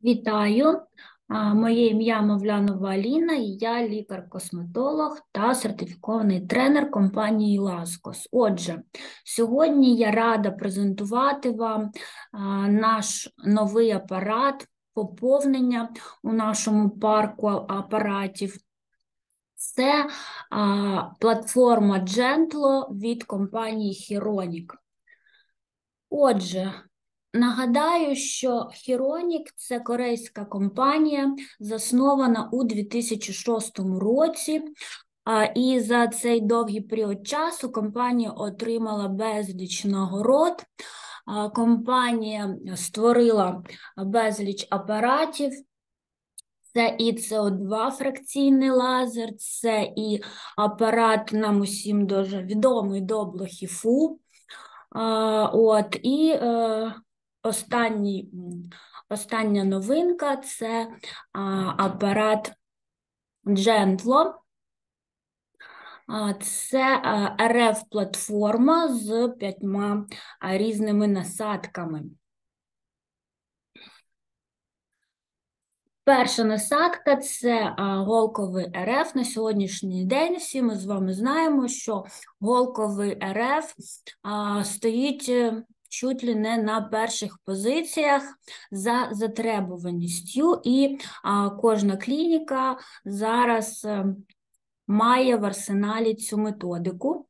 Вітаю! Моє ім'я Мовлянова Аліна, і я лікар-косметолог та сертифікований тренер компанії Ласкос. Отже, сьогодні я рада презентувати вам наш новий апарат, поповнення у нашому парку апаратів. Це платформа Gentlo від компанії Hieronic. Отже, нагадаю, що Hieronic – це корейська компанія, заснована у 2006 році, і за цей довгий період часу компанія отримала безліч нагород. Компанія створила безліч апаратів. Це і СО2 фракційний лазер, це і апарат нам усім дуже відомий Doppler HIFU. Остання новинка – це апарат Gentlo. Це РФ-платформа з 5 різними насадками. Перша насадка – це голковий РФ. На сьогоднішній день всі ми з вами знаємо, що голковий РФ стоїть чуть ли не на перших позиціях за затребуваністю, і кожна клініка зараз має в арсеналі цю методику.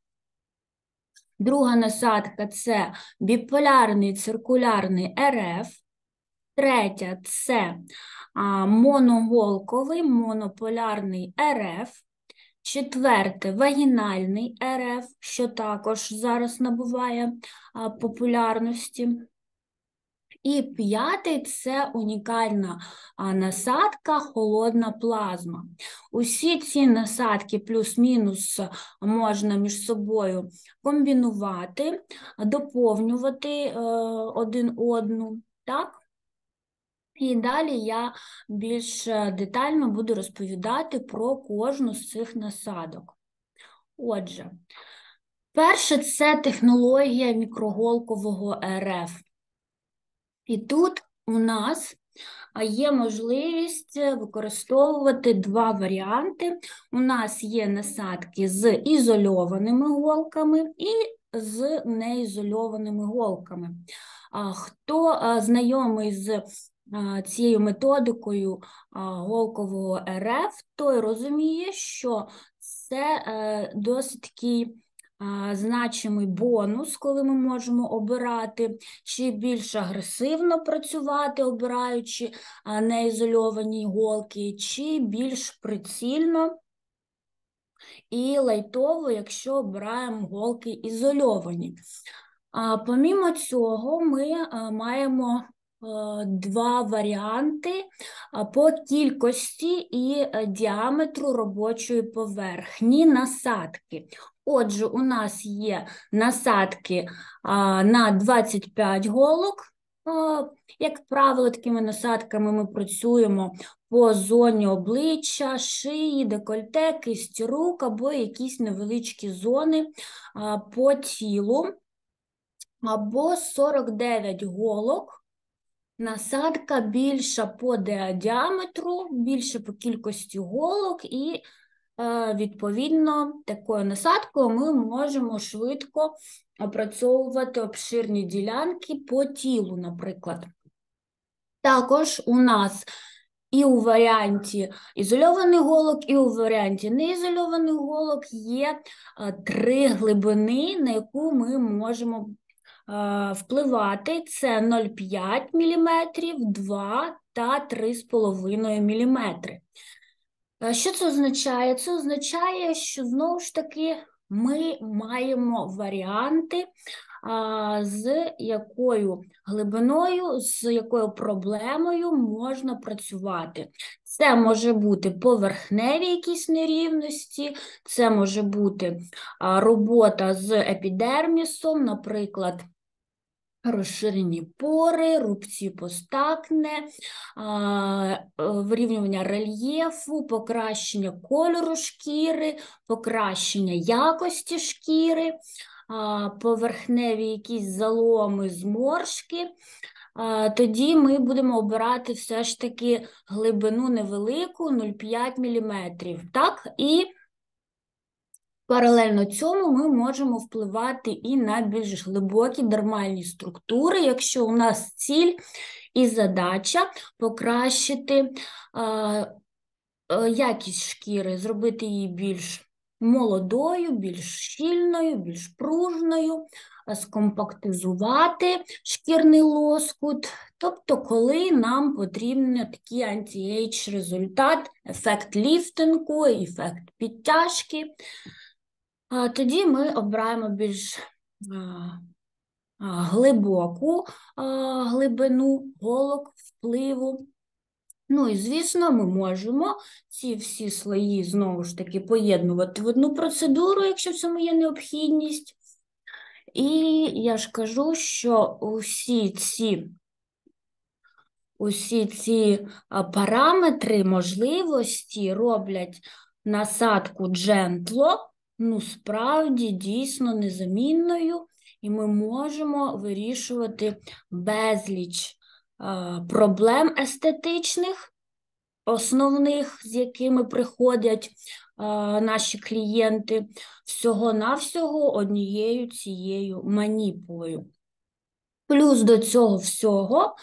Друга насадка – це біполярний циркулярний РФ. Третя – це моноголковий, монополярний РФ. Четверте – вагінальний РФ, що також зараз набуває популярності. І п'ятий – це унікальна насадка холодна плазма. Усі ці насадки плюс-мінус можна між собою комбінувати, доповнювати один одну, так? І далі я більш детально буду розповідати про кожну з цих насадок. Отже, перше – це технологія мікроголкового РФ. І тут у нас є можливість використовувати два варіанти. У нас є насадки з ізольованими голками і з неізольованими голками. Хто знайомий з цією методикою голкового РФ, той розуміє, що це досить такий значимий бонус, коли ми можемо обирати, чи більш агресивно працювати, обираючи неізольовані голки, чи більш прицільно і лайтово, якщо обираємо голки ізольовані. Помімо цього, ми маємо два варіанти по кількості і діаметру робочої поверхні насадки. Отже, у нас є насадки на 25 голок. Як правило, такими насадками ми працюємо по зоні обличчя, шиї, декольте, кисті рук або якісь невеличкі зони по тілу. Або 49 голок. Насадка більша по діаметру, більше по кількості голок, і, відповідно, такою насадкою ми можемо швидко опрацьовувати обширні ділянки по тілу, наприклад. Також у нас і у варіанті ізольованих голок, і у варіанті неізольованих голок є 3 глибини, на яку ми можемо впливати. Це 0,5 мм, 2 та 3,5 мм. Що це означає? Це означає, що, знову ж таки, ми маємо варіанти, з якою глибиною, з якою проблемою можна працювати. Це може бути поверхневі якісь нерівності, це може бути робота з епідермісом, наприклад, розширені пори, рубці постакне, вирівнювання рельєфу, покращення кольору шкіри, покращення якості шкіри. поверхневі якісь заломи, зморшки, тоді ми будемо обирати все ж таки глибину невелику 0,5 мм. Так? І паралельно цьому ми можемо впливати і на більш глибокі дермальні структури, якщо у нас ціль і задача покращити якість шкіри, зробити її більш молодою, більш щільною, більш пружною, скомпактизувати шкірний лоскут. Тобто, коли нам потрібен такий анті-ейдж результат, ефект ліфтингу, ефект підтяжки, тоді ми обираємо більш глибоку глибину голок, впливу. Ну і, звісно, ми можемо ці всі слої, знову ж таки, поєднувати в одну процедуру, якщо в цьому є необхідність. І я ж кажу, що усі ці параметри можливості роблять насадку джентло, ну, справді, дійсно незамінною, і ми можемо вирішувати безліч проблем естетичних, основних, з якими приходять наші клієнти, всього-навсього однією цією маніпулою. Плюс до цього всього,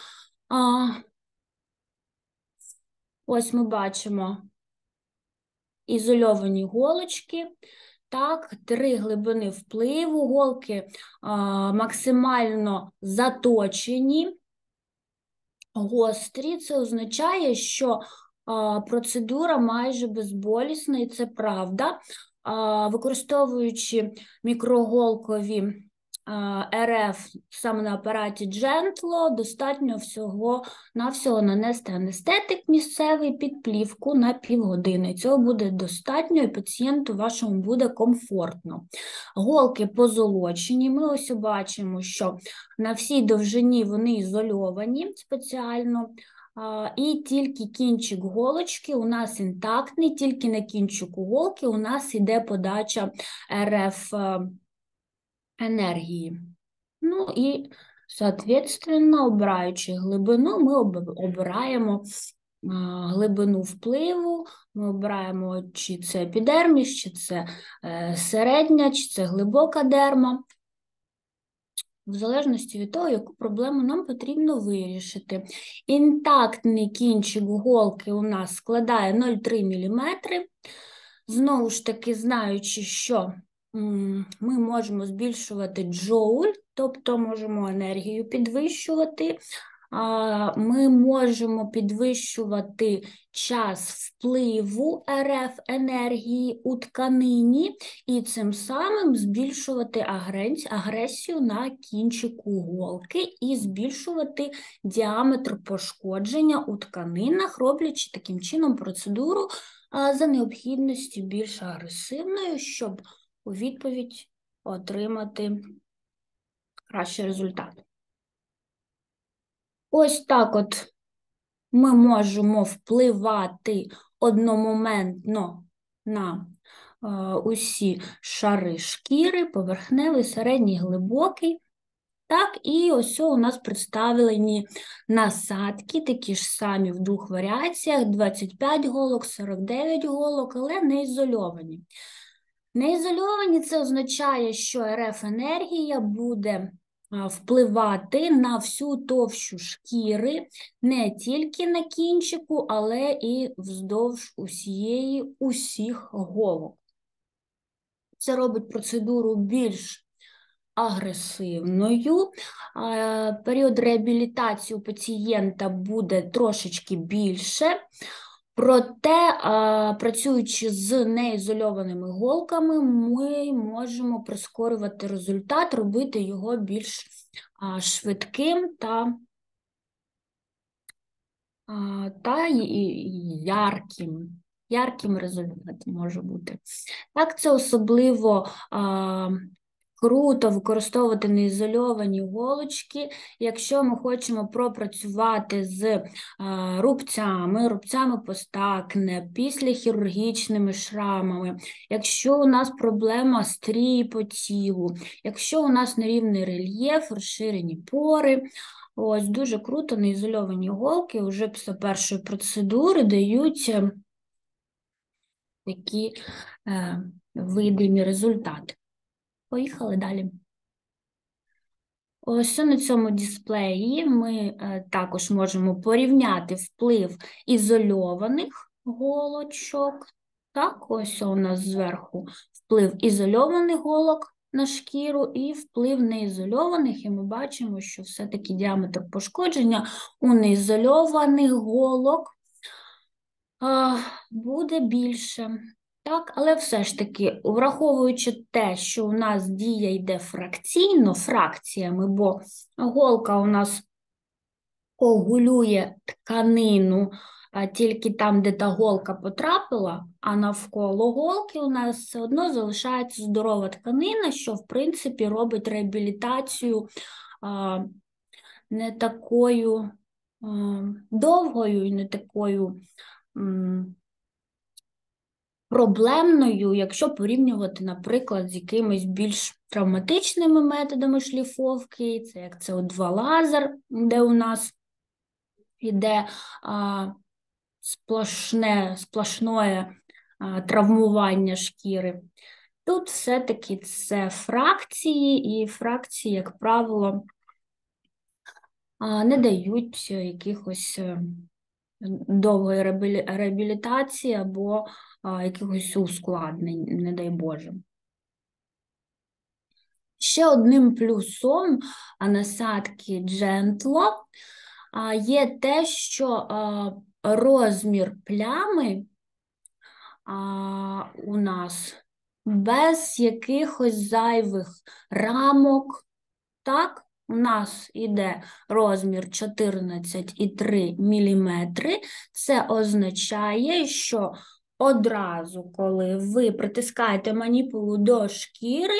ось ми бачимо ізольовані голочки, так, 3 глибини впливу, голки максимально заточені, гострі. Це означає, що процедура майже безболісна, і це правда. Використовуючи мікроголкові РФ саме на апараті Gentlo, достатньо всього-навсього нанести анестетик місцевий під плівку на півгодини. Цього буде достатньо, і пацієнту вашому буде комфортно. Голки позолочені. Ми ось бачимо, що на всій довжині вони ізольовані спеціально, і тільки кінчик голочки у нас інтактний, тільки на кінчику голки у нас йде подача РФ енергії. Ну і, соответственно, обираючи глибину, ми обираємо глибину впливу, ми обираємо, чи це епідерміс, чи це середня, чи це глибока дерма, в залежності від того, яку проблему нам потрібно вирішити. Інтактний кінчик голки у нас складає 0,3 мм. Знову ж таки, знаючи, що ми можемо збільшувати джоуль, тобто можемо енергію підвищувати, ми можемо підвищувати час впливу РФ енергії у тканині і цим самим збільшувати агресію на кінчику голки і збільшувати діаметр пошкодження у тканинах, роблячи таким чином процедуру за необхідності більш агресивною, щоб у відповідь отримати кращий результат. Ось так от ми можемо впливати одномоментно на усі шари шкіри, поверхневий, середній, глибокий. Так, і ось у нас представлені насадки, такі ж самі в 2 варіаціях, 25 голок, 49 голок, але не ізольовані. Неізольовані – це означає, що РФ-енергія буде впливати на всю товщу шкіри, не тільки на кінчику, але і вздовж усіх голок. Це робить процедуру більш агресивною. Період реабілітації у пацієнта буде трошечки більше. Проте, працюючи з неізольованими голками, ми можемо прискорювати результат, робити його більш швидким та ярким. Ярким результат може бути. Так, це особливо круто використовувати неізольовані голочки, якщо ми хочемо пропрацювати з рубцями постакне, післяхірургічними шрамами, якщо у нас проблема стрій по тілу, якщо у нас нерівний рельєф, розширені пори. Ось дуже круто неізольовані голки вже після першої процедури дають такі видимі результати. Поїхали далі. Ось на цьому дисплеї ми також можемо порівняти вплив ізольованих голочок. Так, ось у нас зверху вплив ізольованих голок на шкіру і вплив неізольованих, і ми бачимо, що все-таки діаметр пошкодження у неізольованих голок буде більше. Так, але все ж таки, враховуючи те, що у нас дія йде фракційно, фракціями, бо голка у нас коагулює тканину тільки там, де та голка потрапила, а навколо голки у нас все одно залишається здорова тканина, що, в принципі, робить реабілітацію не такою довгою і не такою проблемною, якщо порівнювати, наприклад, з якимись більш травматичними методами шліфовки, це як СО2 лазер, де у нас йде сплошне травмування шкіри. Тут все-таки це фракції, і фракції, як правило, не дають якихось довгої реабілітації або якихось ускладнень, не дай Боже. Ще одним плюсом насадки Gentlo є те, що розмір плями у нас без якихось зайвих рамок. Так, у нас йде розмір 14,3 мм. Це означає, що одразу, коли ви притискаєте маніпулу до шкіри,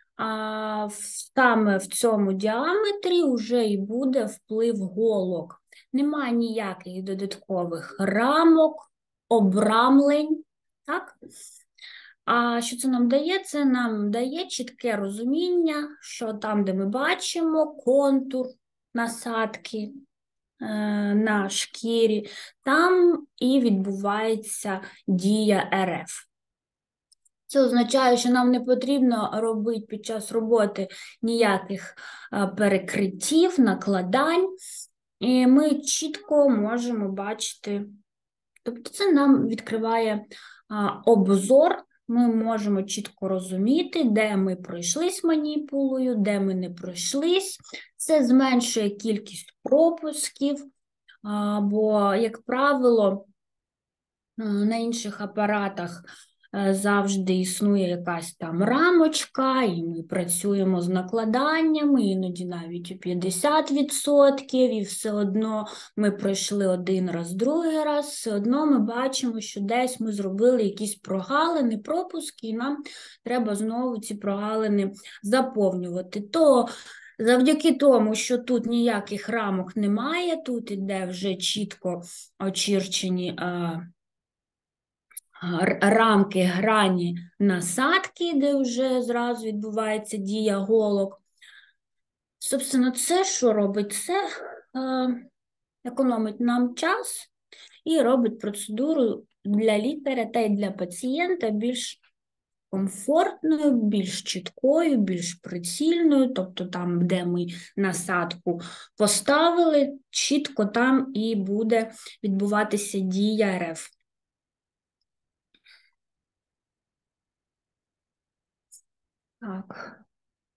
саме в цьому діаметрі вже і буде вплив голок. Немає ніяких додаткових рамок, обрамлень. Так? А що це нам дає? Це нам дає чітке розуміння, що там, де ми бачимо контур насадки на шкірі, там і відбувається дія РФ. Це означає, що нам не потрібно робити під час роботи ніяких перекриттів, накладань, і ми чітко можемо бачити, тобто це нам відкриває обзор, ми можемо чітко розуміти, де ми пройшлись маніпулою, де ми не пройшлись. Це зменшує кількість пропусків, бо, як правило, на інших апаратах завжди існує якась там рамочка, і ми працюємо з накладаннями, іноді навіть у 50%, і все одно ми пройшли один раз, другий раз, все одно ми бачимо, що десь ми зробили якісь прогалини, пропуски, і нам треба знову ці прогалини заповнювати. То завдяки тому, що тут ніяких рамок немає, тут іде вже чітко очерчені рамки, грані насадки, де вже зразу відбувається дія голок. Собственно, це що робить? Це економить нам час і робить процедуру для лікаря та й для пацієнта більш комфортною, більш чіткою, більш прицільною, тобто там, де ми насадку поставили, чітко там і буде відбуватися дія РФ. Так.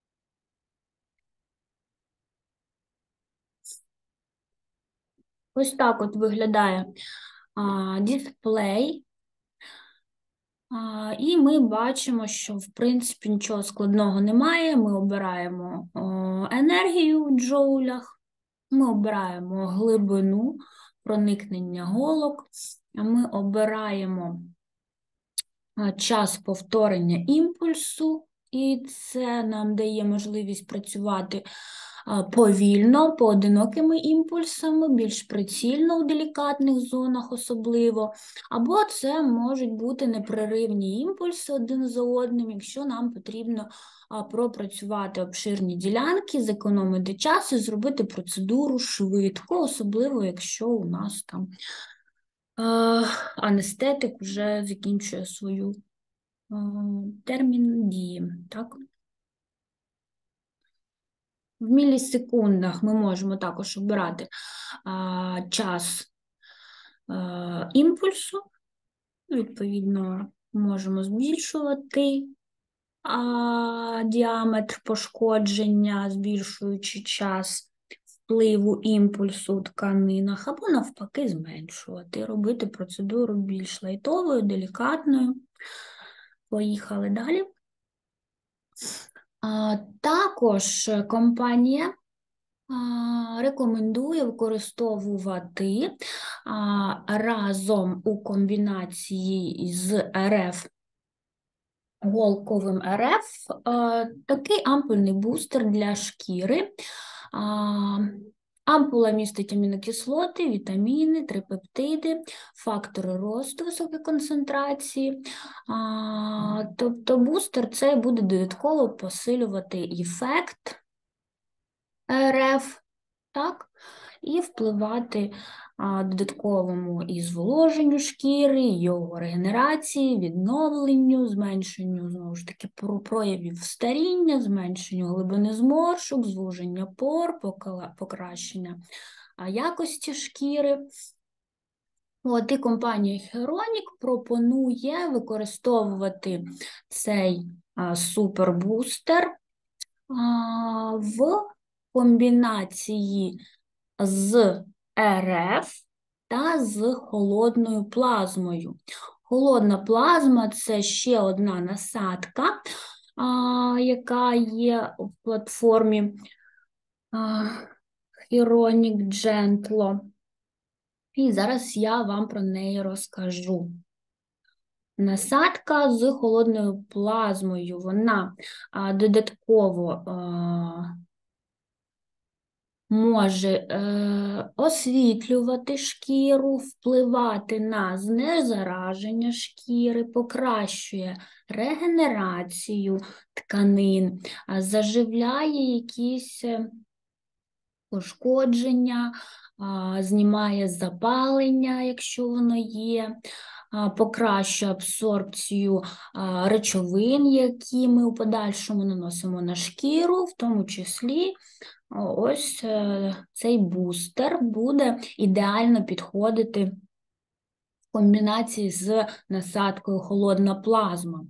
Ось так от виглядає дисплей. І ми бачимо, що, в принципі, нічого складного немає. Ми обираємо енергію в джоулях, ми обираємо глибину проникнення голок, ми обираємо час повторення імпульсу, і це нам дає можливість працювати повільно, поодинокими імпульсами, більш прицільно у делікатних зонах особливо, або це можуть бути непреривні імпульси один за одним, якщо нам потрібно пропрацювати обширні ділянки, зекономити час і зробити процедуру швидко, особливо якщо у нас там анестетик вже закінчує свою термін дії. Так? В мілісекундах ми можемо також обирати час імпульсу, відповідно, можемо збільшувати діаметр пошкодження, збільшуючи час впливу імпульсу у тканинах, або навпаки зменшувати, робити процедуру більш лайтовою, делікатною. Поїхали далі. Також компанія рекомендує використовувати разом у комбінації з РФ, голковим РФ, такий ампульний бустер для шкіри. Ампула містить амінокислоти, вітаміни, трипептиди, фактори росту високої концентрації. Тобто бустер цей буде додатково посилювати ефект РФ, так? І впливати додатковому і зволоженню шкіри, його регенерації, відновленню, зменшенню, знову ж таки, проявів старіння, зменшенню глибини зморшок, звуження пор, покращення якості шкіри. От і компанія Heroic пропонує використовувати цей супербустер в комбінації з РФ та з холодною плазмою. Холодна плазма – це ще одна насадка, яка є в платформі Heroic Gentlo. І зараз я вам про неї розкажу. Насадка з холодною плазмою, вона додатково може освітлювати шкіру, впливати на знезараження шкіри, покращує регенерацію тканин, заживляє якісь пошкодження, знімає запалення, якщо воно є, покращує абсорбцію речовин, які ми у подальшому наносимо на шкіру, в тому числі ось цей бустер буде ідеально підходити в комбінації з насадкою холодна плазма.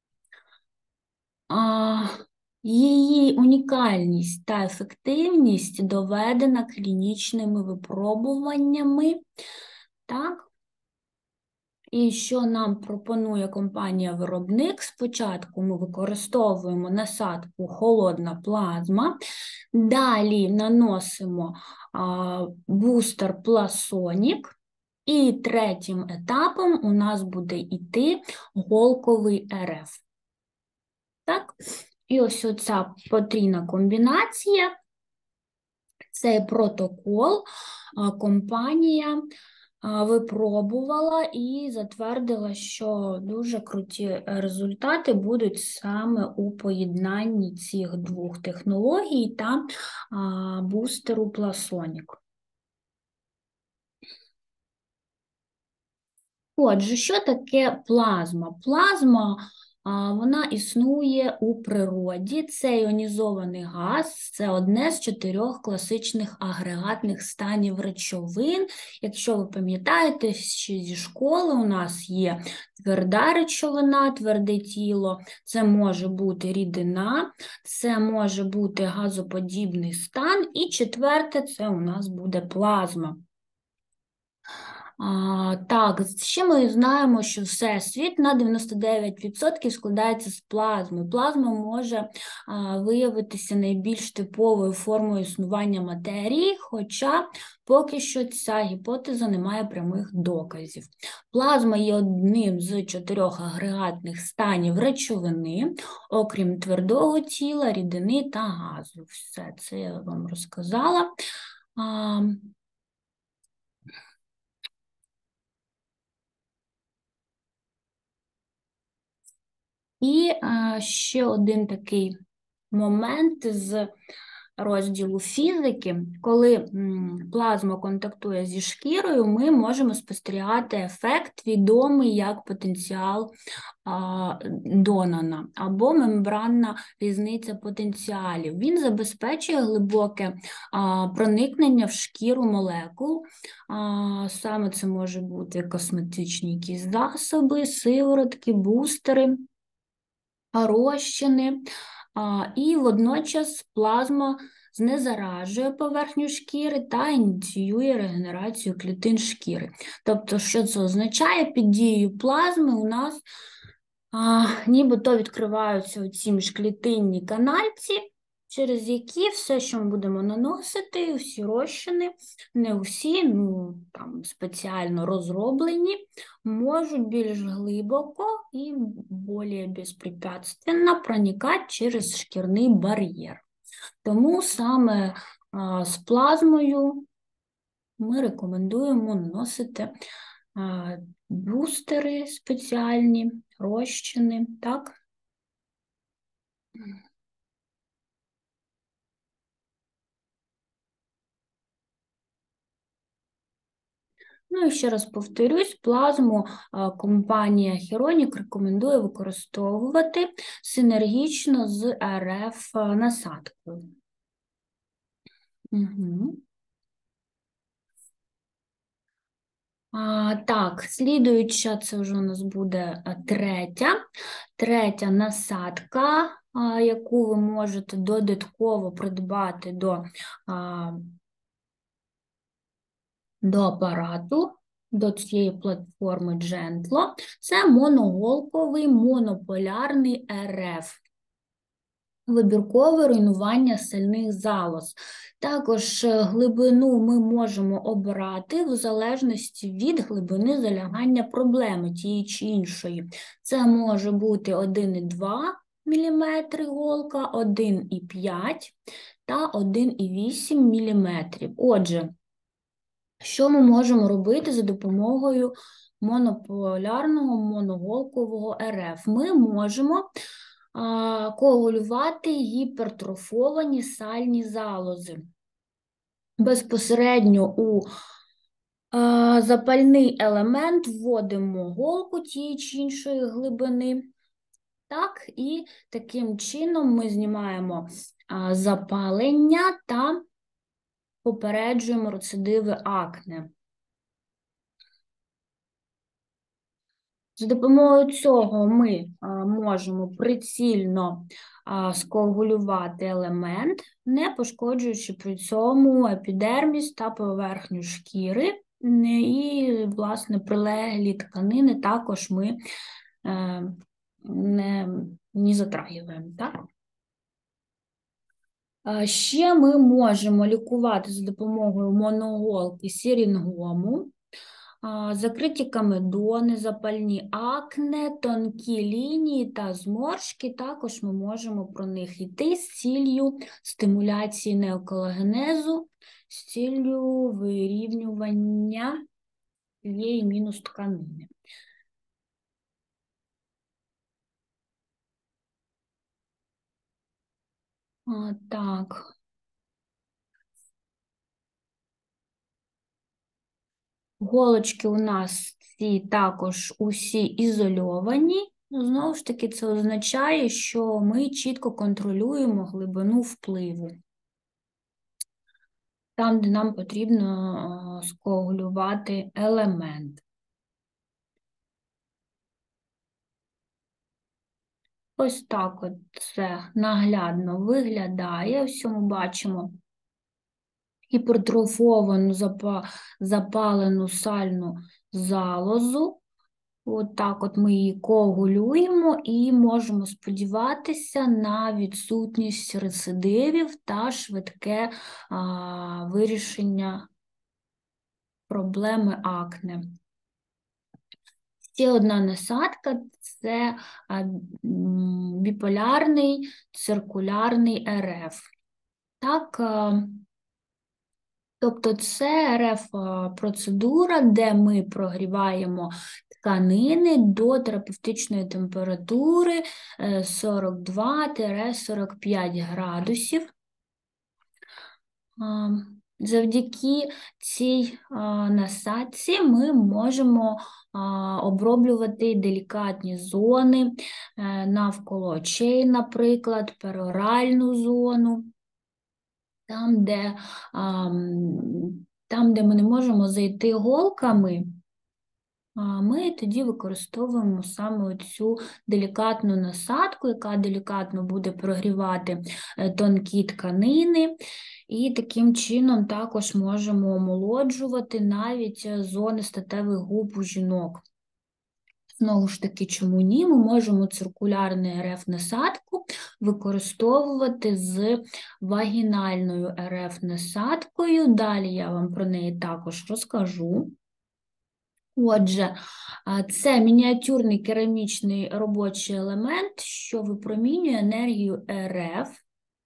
Її унікальність та ефективність доведена клінічними випробуваннями. Так? І що нам пропонує компанія-виробник? Спочатку ми використовуємо насадку холодна плазма, далі наносимо бустер Plasonic, і третім етапом у нас буде йти голковий РФ. Так? І ось оця потрійна комбінація, цей протокол компанія випробувала і затвердила, що дуже круті результати будуть саме у поєднанні цих двох технологій та бустеру Plasonic. Отже, що таке плазма? Плазма вона існує у природі, це іонізований газ, це одне з 4 класичних агрегатних станів речовин. Якщо ви пам'ятаєте, ще зі школи у нас є тверда речовина, тверде тіло, це може бути рідина, це може бути газоподібний стан, і четверте – це у нас буде плазма. Так, ще ми знаємо, що Всесвіт на 99% складається з плазми. Плазма може виявитися найбільш типовою формою існування матерії, хоча поки що ця гіпотеза не має прямих доказів. Плазма є одним з 4 агрегатних станів речовини, окрім твердого тіла, рідини та газу. Все це я вам розказала. І ще один такий момент з розділу фізики, коли плазма контактує зі шкірою, ми можемо спостерігати ефект, відомий як потенціал Донана або мембранна різниця потенціалів. Він забезпечує глибоке проникнення в шкіру молекул. Саме це може бути косметичні якісь засоби, сиворотки, бустери, розчини, і водночас плазма знезаражує поверхню шкіри та ініціює регенерацію клітин шкіри. Тобто, що це означає? Під дією плазми у нас нібито відкриваються ці міжклітинні канальці, через які все, що ми будемо наносити, всі розчини, не усі, ну там спеціально розроблені, можуть більш глибоко і більш безпрепятственно проникати через шкірний бар'єр. Тому саме з плазмою ми рекомендуємо наносити бустери спеціальні, розчини, так? Ну і ще раз повторюсь, плазму компанія Хіронік рекомендує використовувати синергічно з РФ насадкою. Угу. Так, слідуюча, це вже у нас буде третя насадка, яку ви можете додатково придбати до апарату, до цієї платформи Gentlo. Це моноголковий монополярний РФ. Вибіркове руйнування сальних залоз. Також глибину ми можемо обирати в залежності від глибини залягання проблеми тієї чи іншої. Це може бути 1,2 мм голка, 1,5 та 1,8 мм. Отже, що ми можемо робити за допомогою монополярного моноголкового РФ? Ми можемо коагулювати гіпертрофовані сальні залози. Безпосередньо у запальний елемент вводимо голку тієї чи іншої глибини. Так, і таким чином ми знімаємо запалення та попереджуємо рецидиви акне. За допомогою цього ми можемо прицільно скоагулювати елемент, не пошкоджуючи при цьому епідерміс та поверхню шкіри, і, власне, прилеглі тканини також ми не затрагиваємо, так? Ще ми можемо лікувати за допомогою моноголки сірінгому, закриті комедони, запальні акне, тонкі лінії та зморшки. Також ми можемо про них йти з ціллю стимуляції неоколагенезу, з ціллю вирівнювання цієї мінус тканини. Так. Голочки у нас ці також усі ізольовані. Знову ж таки, це означає, що ми чітко контролюємо глибину впливу. Там, де нам потрібно скоагулювати елемент. Ось так от це наглядно виглядає. Ось ми бачимо, гіпертрофовану запалену сальну залозу. От так от ми її коагулюємо і можемо сподіватися на відсутність рецидивів та швидке вирішення проблеми акне. Ще одна насадка – це біполярний циркулярний РФ. Так, тобто це РФ-процедура, де ми прогріваємо тканини до терапевтичної температури 42-45 градусів. Завдяки цій насадці ми можемо оброблювати делікатні зони навколо очей, наприклад, пероральну зону, там, де ми не можемо зайти голками, ми тоді використовуємо саме цю делікатну насадку, яка делікатно буде прогрівати тонкі тканини, і таким чином також можемо омолоджувати навіть зони статевих губ у жінок. Знову ж таки, чому ні? Ми можемо циркулярну РФ-насадку використовувати з вагінальною РФ-насадкою. Далі я вам про неї також розкажу. Отже, це мініатюрний керамічний робочий елемент, що випромінює енергію РФ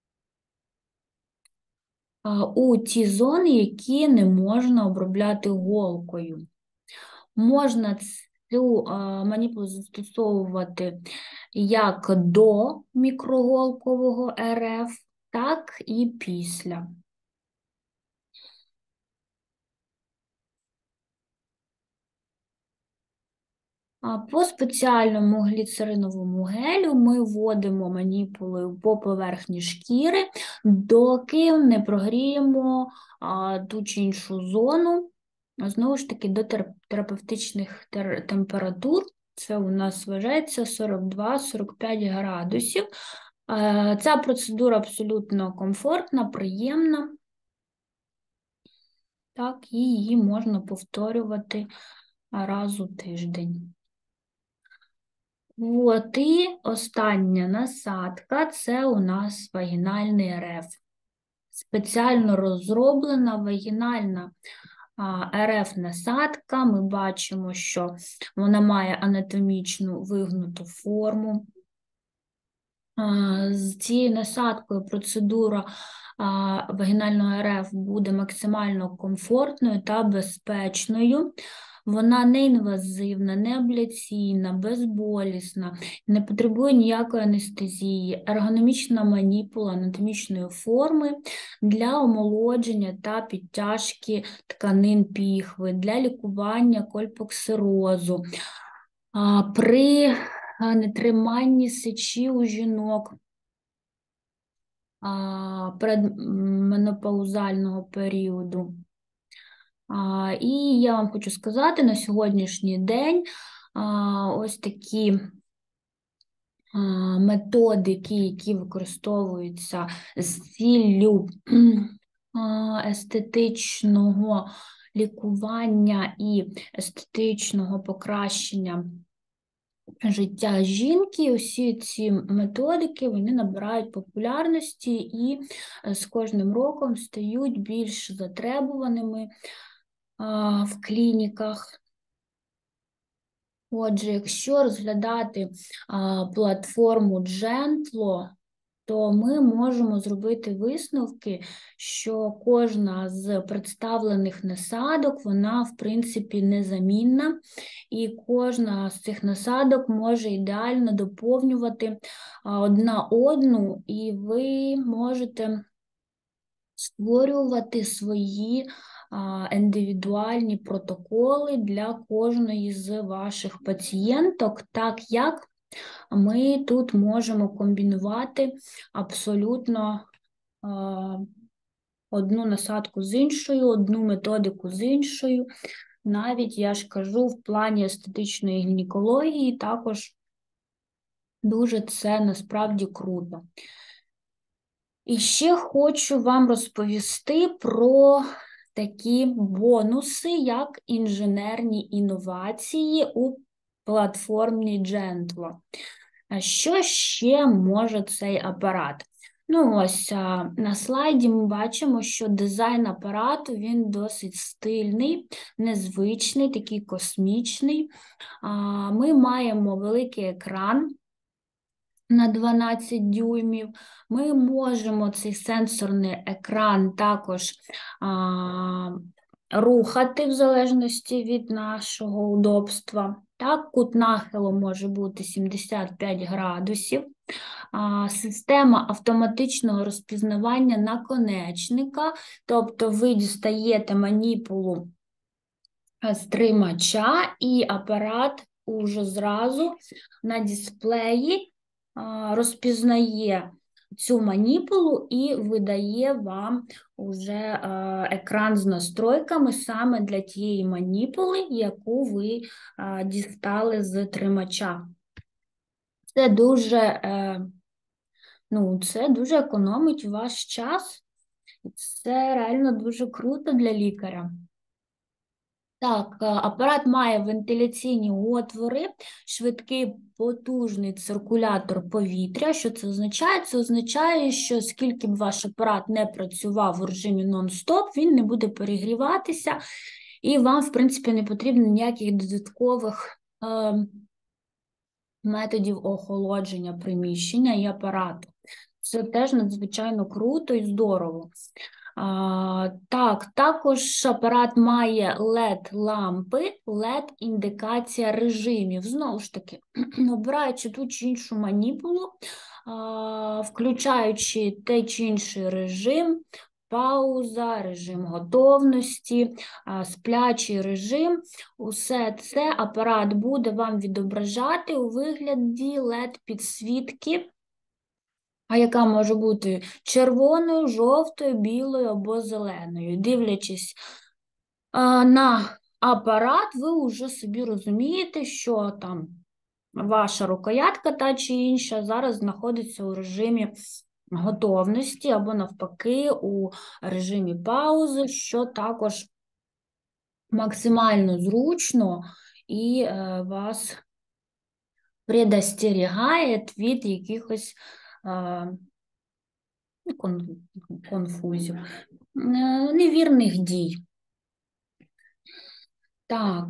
у ті зони, які не можна обробляти голкою. Можна цю маніпулу застосовувати як до мікроголкового РФ, так і після. По спеціальному гліцериновому гелю ми вводимо маніпулою по поверхні шкіри, доки не прогріємо ту чи іншу зону, знову ж таки, до терапевтичних температур. Це у нас вважається 42-45 градусів. Ця процедура абсолютно комфортна, приємна. Так, і її можна повторювати раз у тиждень. От, і остання насадка – це у нас вагінальний РФ. Спеціально розроблена вагінальна РФ-насадка. Ми бачимо, що вона має анатомічну вигнуту форму. З цією насадкою процедура вагінального РФ буде максимально комфортною та безпечною. Вона не інвазивна, не абляційна, безболісна, не потребує ніякої анестезії, ергономічна маніпула анатомічної форми для омолодження та підтяжки тканин піхви, для лікування кольпоксирозу. При нетриманні сечі у жінок предменопаузального періоду. І я вам хочу сказати, на сьогоднішній день ось такі методики, які використовуються з ціллю естетичного лікування і естетичного покращення життя жінки, усі ці методики, вони набирають популярності і з кожним роком стають більш затребуваними в клініках. Отже, якщо розглядати платформу Джентло, то ми можемо зробити висновки, що кожна з представлених насадок, вона, в принципі, незамінна, і кожна з цих насадок може ідеально доповнювати одна одну, і ви можете створювати свої індивідуальні протоколи для кожної з ваших пацієнток, так як ми тут можемо комбінувати абсолютно одну насадку з іншою, одну методику з іншою. Навіть, я ж кажу, в плані естетичної гінекології також дуже це насправді круто. І ще хочу вам розповісти про такі бонуси, як інженерні інновації у платформі Джентла. Що ще може цей апарат? Ну ось на слайді ми бачимо, що дизайн апарату він досить стильний, незвичний, такий космічний. Ми маємо великий екран на 12 дюймів. Ми можемо цей сенсорний екран також рухати в залежності від нашого удобства. Так, кут нахилу може бути 75 градусів. Система автоматичного розпізнавання наконечника, тобто ви дістаєте маніпулу з тримача, і апарат уже зразу на дисплеї розпізнає цю маніпулу і видає вам уже екран з настройками саме для тієї маніпули, яку ви дістали з тримача. Це дуже економить ваш час, і це реально дуже круто для лікаря. Так, апарат має вентиляційні отвори, швидкий потужний циркулятор повітря. Що це означає? Це означає, що скільки б ваш апарат не працював у режимі нон-стоп, він не буде перегріватися, і вам, в принципі, не потрібно ніяких додаткових методів охолодження приміщення і апарату. Це теж надзвичайно круто і здорово. Так, також апарат має LED-лампи, LED-індикація режимів. Знову ж таки, обираючи ту чи іншу маніпулу, включаючи той чи інший режим, пауза, режим готовності, сплячий режим, усе це апарат буде вам відображати у вигляді LED-підсвітки, яка може бути червоною, жовтою, білою або зеленою. Дивлячись на апарат, ви вже собі розумієте, що там ваша рукоятка та чи інша зараз знаходиться у режимі готовності або навпаки у режимі паузи, що також максимально зручно і вас предостерігає від якихось конфузів, невірних дій. Так,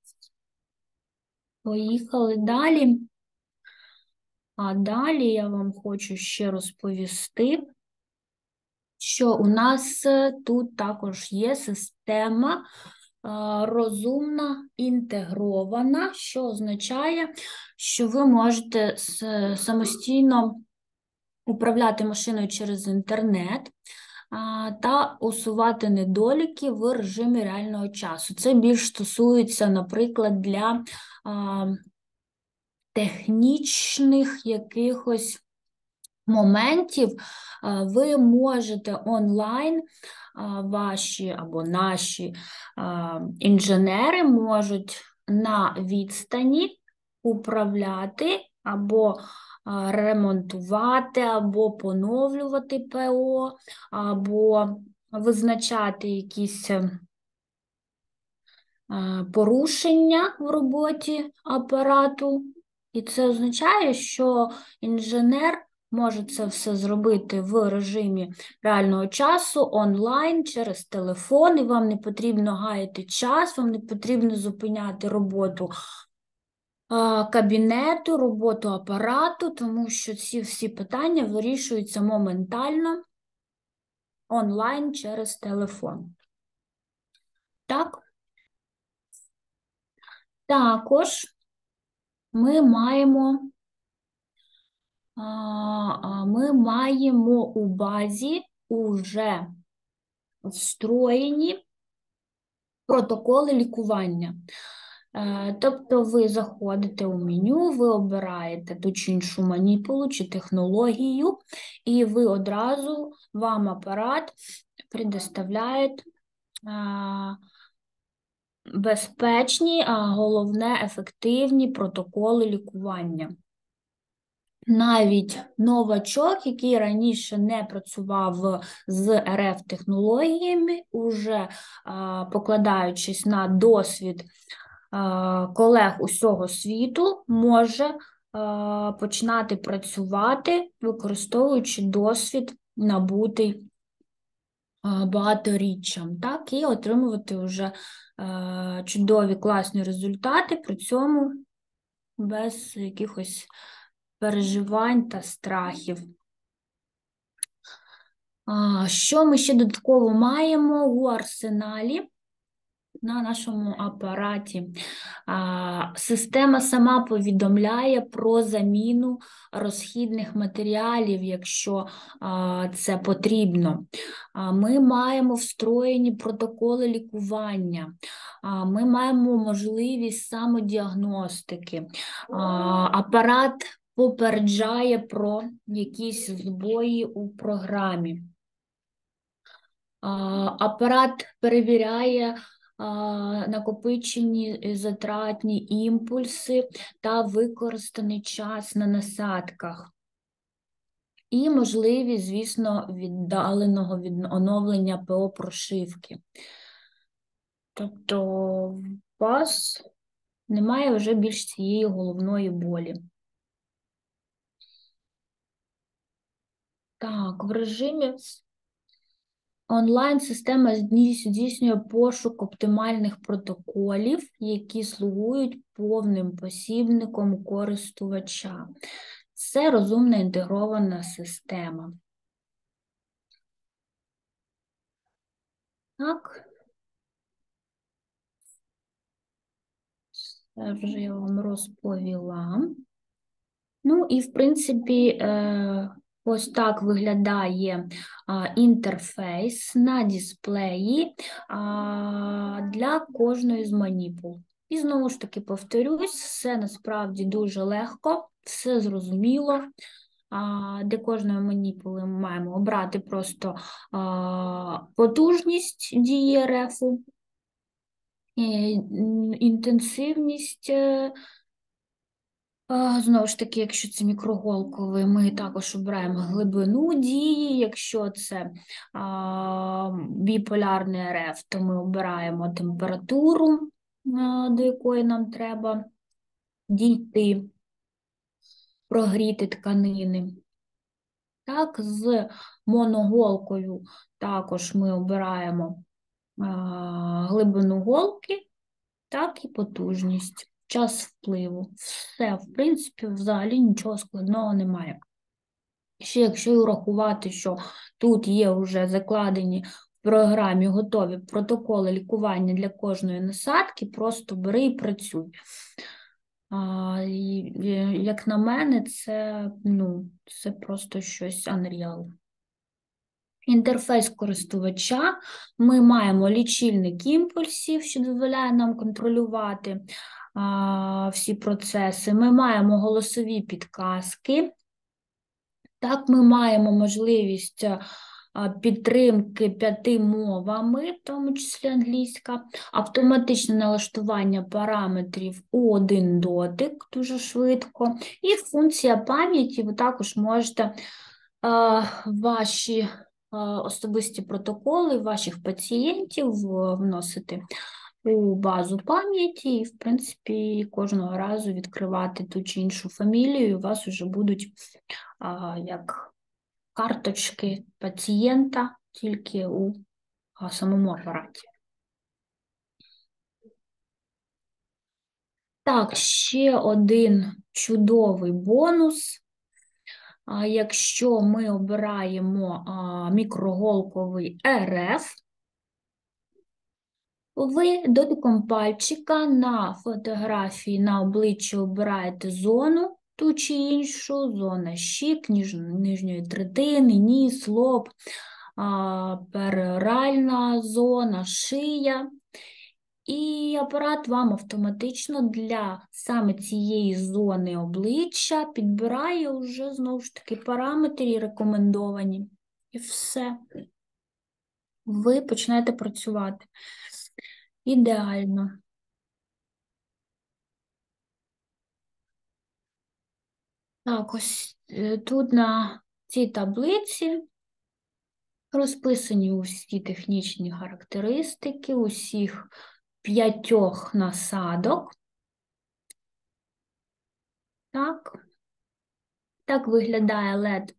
поїхали далі. А далі я вам хочу ще розповісти, що у нас тут також є система розумна, інтегрована, що означає, що ви можете самостійно управляти машиною через інтернет та усувати недоліки в режимі реального часу. Це більш стосується, наприклад, для технічних якихось моментів. Ви можете онлайн, ваші або наші інженери можуть на відстані управляти або ремонтувати, або поновлювати ПО, або визначати якісь порушення в роботі апарату. І це означає, що інженер може це все зробити в режимі реального часу, онлайн, через телефон, і вам не потрібно гаяти час, вам не потрібно зупиняти роботу кабінету, роботу апарату, тому що ці всі питання вирішуються моментально онлайн через телефон. Так? Також ми маємо у базі уже встроєні протоколи лікування. Тобто ви заходите у меню, ви обираєте ту чи іншу маніпулу чи технологію, і ви одразу, вам апарат предоставляє безпечні, а головне ефективні протоколи лікування. навіть новачок, який раніше не працював з РФ-технологіями, уже покладаючись на досвід колег усього світу, може починати працювати, використовуючи досвід, набутий багаторіччям, так, і отримувати вже чудові, класні результати, при цьому без якихось переживань та страхів. Що ми ще додатково маємо у арсеналі на нашому апараті? Система сама повідомляє про заміну розхідних матеріалів, якщо це потрібно. Ми маємо встроєні протоколи лікування, ми маємо можливість самодіагностики. Апарат попереджає про якісь збої у програмі. Апарат перевіряє накопичені затратні імпульси та використаний час на насадках. І можливість, звісно, віддаленого оновлення ПО прошивки. Тобто у вас немає вже більш цієї головної болі. Так, в режимі онлайн-система здійснює пошук оптимальних протоколів, які слугують повним посібником користувача. Це розумна інтегрована система. Так. Це вже я вам розповіла. Ну і, в принципі, ось так виглядає інтерфейс на дисплеї для кожної з маніпул. І знову ж таки повторюсь, все насправді дуже легко, все зрозуміло. Для кожної маніпули ми маємо обрати просто потужність дії РФу, інтенсивність. Знову ж таки, якщо це мікроголковий, ми також обираємо глибину дії. Якщо це біполярний РФ, то ми обираємо температуру, до якої нам треба дійти, прогріти тканини. Так, з моноголкою також ми обираємо глибину голки, так і потужність. Час впливу. Все, в принципі, взагалі нічого складного немає. Ще якщо і урахувати, що тут є вже закладені в програмі готові протоколи лікування для кожної насадки, просто бери і працюй. Як на мене, це просто щось Unreal. Інтерфейс користувача. Ми маємо лічильник імпульсів, що дозволяє нам контролювати всі процеси. Ми маємо голосові підказки. Так, ми маємо можливість підтримки 5 мовами, в тому числі англійська, автоматичне налаштування параметрів у один дотик, дуже швидко, і функція пам'яті. Ви також можете ваші особисті протоколи ваших пацієнтів вносити у базу пам'яті і, в принципі, кожного разу відкривати ту чи іншу фамілію, і у вас вже будуть як карточки пацієнта, тільки у самому апараті. Так, ще один чудовий бонус. Якщо ми обираємо мікроголковий РФ, ви дотиком пальчика на фотографії на обличчі обираєте зону, ту чи іншу, зона щік, нижньої третини, ніс, лоб, пероральна зона, шия. І апарат вам автоматично для саме цієї зони обличчя підбирає вже, знову ж таки, параметри рекомендовані. І все. Ви починаєте працювати. Ідеально. Так, ось Тут на цій таблиці розписані усі технічні характеристики усіх 5 насадок. Так виглядає LED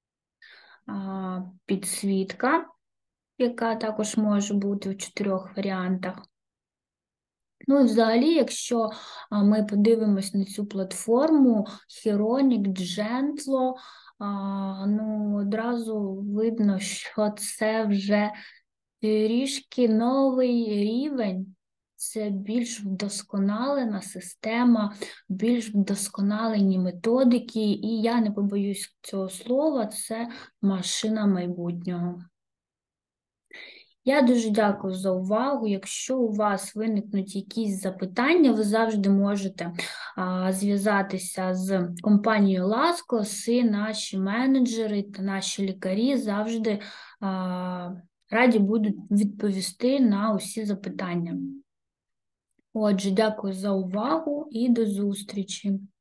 підсвітка, яка також може бути в 4 варіантах. Ну і взагалі, якщо ми подивимось на цю платформу Hieronic, Gentlo, ну, одразу видно, що це вже трішки новий рівень. Це більш вдосконалена система, більш вдосконалені методики, і я не побоюсь цього слова, це машина майбутнього. Я дуже дякую за увагу. Якщо у вас виникнуть якісь запитання, ви завжди можете зв'язатися з компанією Ласкос, і наші менеджери та наші лікарі завжди раді будуть відповісти на усі запитання. Отже, дякую за увагу і до зустрічі.